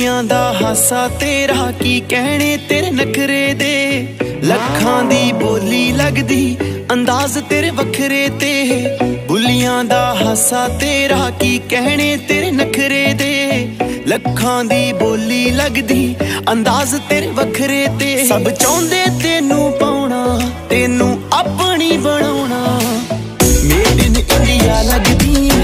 ਬੁੱਲੀਆਂ ਦਾ ਹਾਸਾ ਤੇਰਾ ਕੀ ਕਹਿਣੇ ਤੇਰੇ ਨਖਰੇ ਦੇ। ਲੱਖਾਂ ਦੀ ਬੋਲੀ ਲੱਗਦੀ ਅੰਦਾਜ਼ ਤੇਰੇ ਵੱਖਰੇ ਤੇ। ਬੁੱਲੀਆਂ ਦਾ ਹਾਸਾ ਤੇਰਾ ਕੀ ਕਹਿਣੇ ਤੇਰੇ ਨਖਰੇ ਦੇ। ਲੱਖਾਂ ਦੀ ਬੋਲੀ ਲੱਗਦੀ ਅੰਦਾਜ਼ ਤੇਰੇ ਵੱਖਰੇ ਤੇ। ਸਭ ਚਾਹੁੰਦੇ ਤੈਨੂੰ ਪਾਉਣਾ, ਤੈਨੂੰ ਆਪਣੀ ਬਣਾਉਣਾ। ਮੇਡ ਇਨ ਇੰਡੀਆ ਲੱਗਦੀ